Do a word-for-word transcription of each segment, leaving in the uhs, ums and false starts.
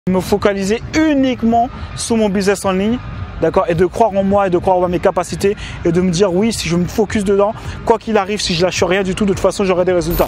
Me focaliser uniquement sur mon business en ligne, d'accord, et de croire en moi et de croire en mes capacités et de me dire oui, si je me focus dedans, quoi qu'il arrive, si je lâche rien du tout, de toute façon j'aurai des résultats.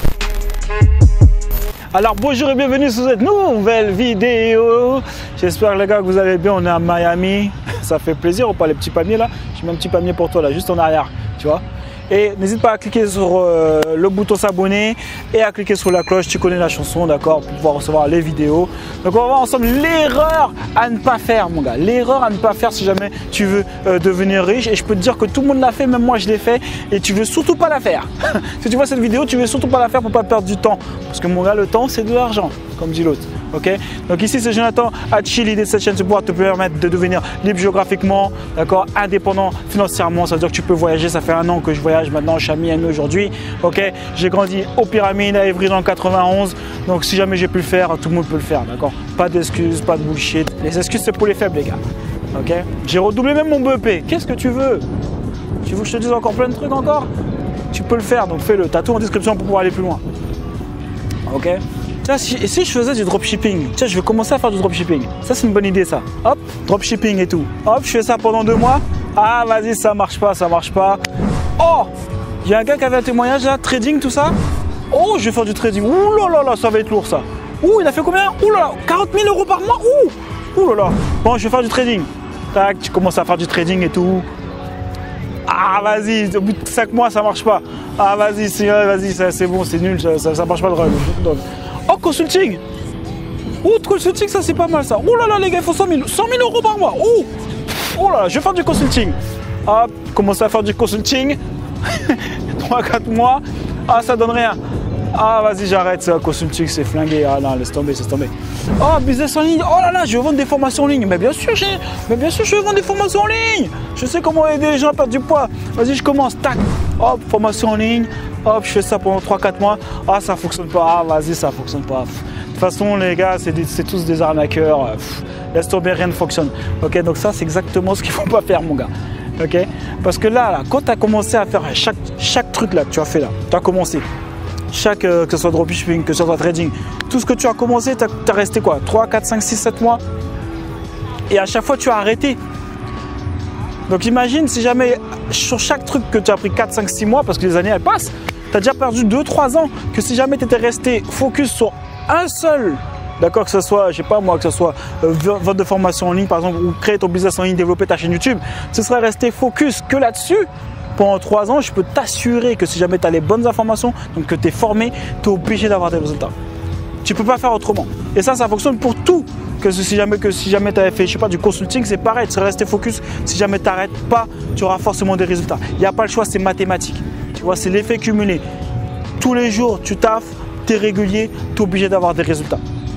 Alors bonjour et bienvenue sur cette nouvelle vidéo. J'espère les gars que vous allez bien. On est à Miami, ça fait plaisir ou pas, les petits palmiers là. J'ai mis un petit palmier pour toi là, juste en arrière, tu vois. Et n'hésite pas à cliquer sur euh, le bouton s'abonner et à cliquer sur la cloche, tu connais la chanson, d'accord, pour pouvoir recevoir les vidéos. Donc on va voir ensemble l'erreur à ne pas faire, mon gars. L'erreur à ne pas faire si jamais tu veux euh, devenir riche. Et je peux te dire que tout le monde l'a fait, même moi je l'ai fait. Et tu veux surtout pas la faire. Si tu vois cette vidéo, tu veux surtout pas la faire pour pas perdre du temps. Parce que mon gars, le temps c'est de l'argent, comme dit l'autre. Ok, donc ici c'est Jonathan Hachi. L'idée de cette chaîne c'est de pouvoir te permettre de devenir libre géographiquement, d'accord, indépendant financièrement. Ça veut dire que tu peux voyager. Ça fait un an que je voyage maintenant, je suis à Miami aujourd'hui. Ok, j'ai grandi aux Pyramides à Évry dans le quatre-vingt-onze. Donc si jamais j'ai pu le faire, tout le monde peut le faire, d'accord. Pas d'excuses, pas de bullshit. Les excuses c'est pour les faibles, les gars. Ok, j'ai redoublé même mon B E P. Qu'est-ce que tu veux? Tu veux que je te dise encore plein de trucs encore? Tu peux le faire, donc fais-le. T'as tout en description pour pouvoir aller plus loin. Ok. Tiens, si, et si je faisais du dropshipping, tiens, je vais commencer à faire du dropshipping. Ça, c'est une bonne idée, ça. Hop, dropshipping et tout. Hop, je fais ça pendant deux mois. Ah, vas-y, ça marche pas, ça marche pas. Oh, il y a un gars qui avait un témoignage là, trading, tout ça. Oh, je vais faire du trading. Ouh là là là, ça va être lourd, ça. Ouh, il a fait combien? Ouh là là, quarante mille euros par mois. Ouh, ouh là là. Bon, je vais faire du trading. Tac, tu commences à faire du trading et tout. Ah, vas-y, au bout de cinq mois, ça marche pas. Ah, vas-y, c'est vas-y, c'est bon, c'est nul, ça, ça, ça marche pas le rêve. Oh, consulting. Oh, consulting, ça c'est pas mal ça. Oh là là, les gars, il faut cent mille euros par mois. Oh, oh là là, je vais faire du consulting. Hop, commencer à faire du consulting. trois à quatre mois. Ah, ça donne rien. Ah, vas-y, j'arrête ça. Consulting, c'est flingué. Ah non, laisse tomber, laisse tomber. Oh, business en ligne. Oh là là, je vais vendre des formations en ligne. Mais bien sûr, j'ai... Mais bien sûr, je vais vendre des formations en ligne. Je sais comment aider les gens à perdre du poids. Vas-y, je commence. Tac. Hop, formation en ligne. Hop, je fais ça pendant trois à quatre mois. Ah, ça fonctionne pas. Ah, vas-y, ça fonctionne pas. De toute façon, les gars, c'est tous des arnaqueurs. Pff, laisse tomber, rien ne fonctionne. Ok, donc ça, c'est exactement ce qu'il ne faut pas faire, mon gars. Ok, parce que là, là quand tu as commencé à faire chaque, chaque truc là que tu as fait là, tu as commencé. Chaque, euh, que ce soit dropshipping, que ce soit trading, tout ce que tu as commencé, tu as, as resté quoi, trois, quatre, cinq, six, sept mois. Et à chaque fois, tu as arrêté. Donc imagine si jamais sur chaque truc que tu as pris quatre, cinq, six mois, parce que les années elles passent, tu as déjà perdu deux, trois ans, que si jamais tu étais resté focus sur un seul, d'accord, que ce soit, je sais pas moi, que ce soit euh, vente de formation en ligne par exemple, ou créer ton business en ligne, développer ta chaîne YouTube, ce serait resté focus que là-dessus. Pendant trois ans, je peux t'assurer que si jamais tu as les bonnes informations, donc que tu es formé, tu es obligé d'avoir des résultats. Tu ne peux pas faire autrement. Et ça, ça fonctionne pour tout. Que si jamais, que si jamais tu avais fait, je sais pas, du consulting, c'est pareil, tu serais resté focus. Si jamais tu n'arrêtes pas, tu auras forcément des résultats. Il n'y a pas le choix, c'est mathématique. Tu vois, c'est l'effet cumulé. Tous les jours, tu taffes, tu es régulier, tu es obligé d'avoir des résultats.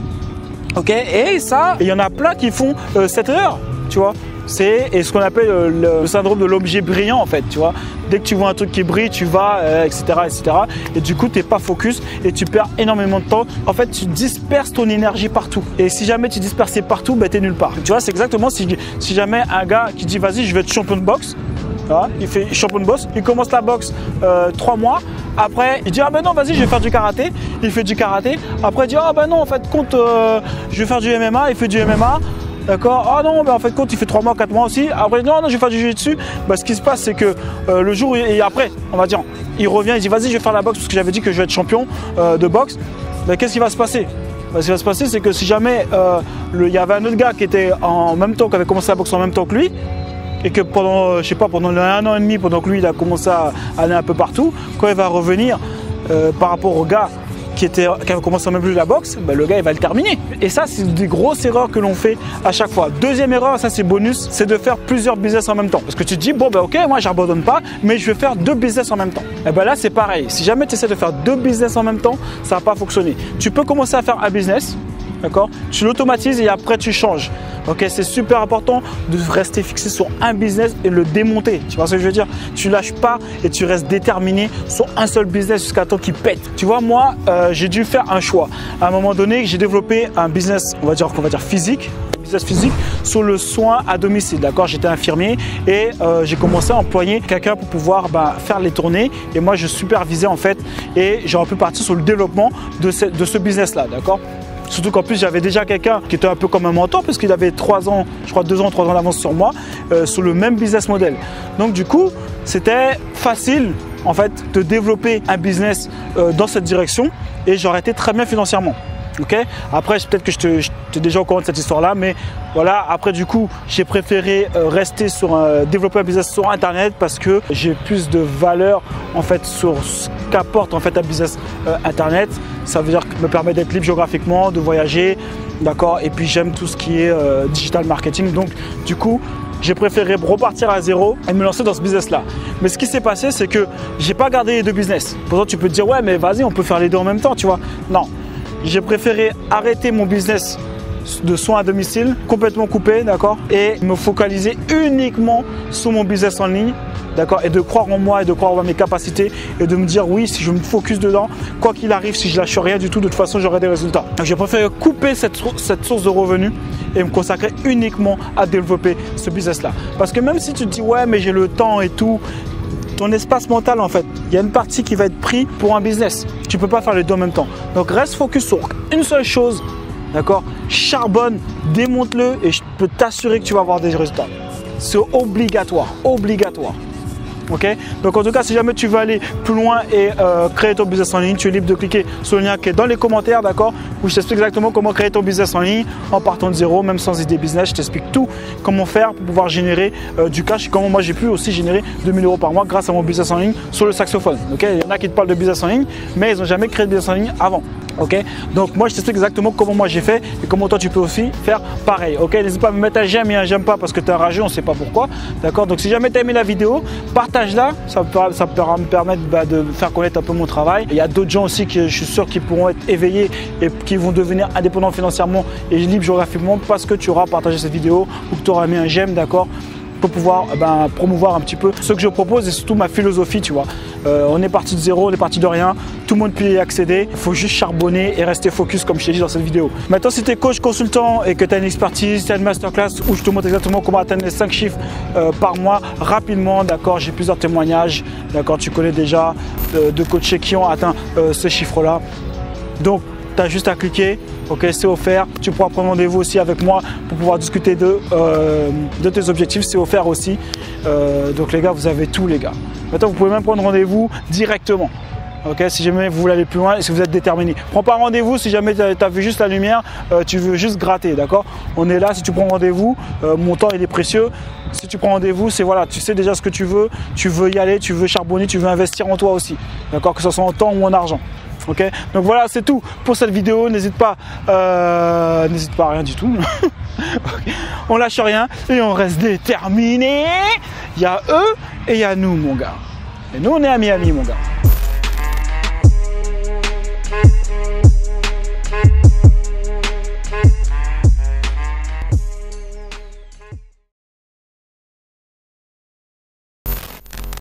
Ok? Et ça, il y en a plein qui font euh, cette erreur, tu vois. C'est ce qu'on appelle le, le syndrome de l'objet brillant en fait, tu vois. Dès que tu vois un truc qui brille, tu vas, euh, et cetera, et cetera. Et du coup, tu n'es pas focus et tu perds énormément de temps. En fait, tu disperses ton énergie partout. Et si jamais tu disperses partout, ben, tu es nulle part. Tu vois, c'est exactement si, si jamais un gars qui dit vas-y, je vais être champion de boxe. Voilà, il fait champion de boxe, il commence la boxe euh, trois mois. Après, il dit ah ben non, vas-y, je vais faire du karaté. Il fait du karaté. Après, il dit ah ben non, en fait, compte, euh, je vais faire du M M A. Il fait du M M A. D'accord. Ah non, mais en fait, compte, il fait trois mois, quatre mois aussi. Après, non, non, je vais faire du jiu-jitsu. Bah, ce qui se passe, c'est que euh, le jour et après, on va dire, il revient, il dit vas-y, je vais faire la boxe parce que j'avais dit que je vais être champion euh, de boxe. Bah, qu'est-ce qui va se passer? Bah, ce qui va se passer, c'est que si jamais euh, le, il y avait un autre gars qui était en même temps, qui avait commencé la boxe en même temps que lui, et que pendant, euh, je sais pas, pendant un an et demi, pendant que lui, il a commencé à aller un peu partout, quand il va revenir euh, par rapport au gars qui, était, qui avait commencé en même plus la boxe, ben le gars il va le terminer. Et ça, c'est des grosses erreurs que l'on fait à chaque fois. Deuxième erreur, ça c'est bonus, c'est de faire plusieurs business en même temps. Parce que tu te dis, bon ben ok, moi j'abandonne pas, mais je vais faire deux business en même temps. Et ben là c'est pareil, si jamais tu essaies de faire deux business en même temps, ça va pas fonctionner. Tu peux commencer à faire un business, d'accord, tu l'automatises et après tu changes. Ok, c'est super important de rester fixé sur un business et le démonter. Tu vois ce que je veux dire? Tu lâches pas et tu restes déterminé sur un seul business jusqu'à temps qu'il pète. Tu vois, moi, euh, j'ai dû faire un choix. À un moment donné, j'ai développé un business, on va dire, on va dire physique, business physique sur le soin à domicile. D'accord, j'étais infirmier et euh, j'ai commencé à employer quelqu'un pour pouvoir bah, faire les tournées. Et moi, je supervisais en fait et j'aurais pu partir sur le développement de ce, de ce business-là. D'accord. Surtout qu'en plus, j'avais déjà quelqu'un qui était un peu comme un mentor, parce qu'il avait trois ans, je crois deux ans, trois ans d'avance sur moi, euh, sur le même business model. Donc du coup, c'était facile en fait de développer un business euh, dans cette direction et j'aurais été très bien financièrement. Okay, après, peut-être que je te, je t'ai déjà au courant de cette histoire-là, mais voilà. Après, du coup, j'ai préféré euh, rester sur un, développer un business sur Internet parce que j'ai plus de valeur en fait sur ce qu'apporte en fait un business euh, Internet. Ça veut dire que me permet d'être libre géographiquement, de voyager, d'accord. Et puis j'aime tout ce qui est euh, digital marketing. Donc, du coup, j'ai préféré repartir à zéro et me lancer dans ce business-là. Mais ce qui s'est passé, c'est que j'ai pas gardé les deux business. Pourtant, tu peux te dire ouais, mais vas-y, on peut faire les deux en même temps, tu vois. Non. J'ai préféré arrêter mon business de soins à domicile, complètement coupé, d'accord, et me focaliser uniquement sur mon business en ligne, d'accord, et de croire en moi et de croire en mes capacités et de me dire oui, si je me focus dedans, quoi qu'il arrive, si je lâche rien du tout, de toute façon, j'aurai des résultats. Donc, j'ai préféré couper cette, cette source de revenus et me consacrer uniquement à développer ce business-là. Parce que même si tu te dis ouais, mais j'ai le temps et tout, ton espace mental en fait, il y a une partie qui va être prise pour un business. Tu ne peux pas faire les deux en même temps. Donc reste focus sur une seule chose, d'accord? Charbonne, démonte-le et je peux t'assurer que tu vas avoir des résultats. C'est obligatoire, obligatoire. Okay, donc en tout cas, si jamais tu veux aller plus loin et euh, créer ton business en ligne, tu es libre de cliquer sur le lien qui est dans les commentaires, d'accord, où je t'explique exactement comment créer ton business en ligne en partant de zéro, même sans idée business. Je t'explique tout, comment faire pour pouvoir générer euh, du cash et comment moi j'ai pu aussi générer deux mille euros par mois grâce à mon business en ligne sur le saxophone. Okay, il y en a qui te parlent de business en ligne, mais ils n'ont jamais créé de business en ligne avant. Ok, donc moi je t'explique exactement comment moi j'ai fait et comment toi tu peux aussi faire pareil. Ok, n'hésite pas à me mettre un j'aime et un j'aime pas parce que tu es enragé, on ne sait pas pourquoi. D'accord, donc si jamais tu as aimé la vidéo, partage-la, ça, ça pourra me permettre bah, de faire connaître un peu mon travail. Il y a d'autres gens aussi qui je suis sûr qui pourront être éveillés et qui vont devenir indépendants financièrement et libres géographiquement parce que tu auras partagé cette vidéo ou que tu auras mis un j'aime, d'accord, pour pouvoir ben, promouvoir un petit peu ce que je propose et surtout ma philosophie, tu vois. Euh, on est parti de zéro, on est parti de rien, tout le monde peut y accéder, il faut juste charbonner et rester focus comme je t'ai dit dans cette vidéo. Maintenant, si tu es coach, consultant et que tu as une expertise, tu as une masterclass où je te montre exactement comment atteindre les cinq chiffres euh, par mois rapidement, d'accord, j'ai plusieurs témoignages, d'accord, tu connais déjà euh, de coachés qui ont atteint euh, ce chiffre-là. Donc, tu as juste à cliquer, ok, c'est offert. Tu pourras prendre rendez-vous aussi avec moi pour pouvoir discuter de, euh, de tes objectifs, c'est offert aussi. Euh, donc les gars, vous avez tout les gars. Maintenant, vous pouvez même prendre rendez-vous directement. Ok, si jamais vous voulez aller plus loin et si vous êtes déterminé. Prends pas rendez-vous si jamais tu as vu juste la lumière, euh, tu veux juste gratter, d'accord. On est là, si tu prends rendez-vous, euh, mon temps il est précieux. Si tu prends rendez-vous, c'est voilà, tu sais déjà ce que tu veux, tu veux y aller, tu veux charbonner, tu veux investir en toi aussi, d'accord, que ce soit en temps ou en argent. Ok, donc voilà, c'est tout pour cette vidéo. N'hésite pas, euh, n'hésite pas à rien du tout. Okay. On lâche rien et on reste déterminé. Il y a eux et il y a nous, mon gars. Et nous, on est à Miami, mon gars.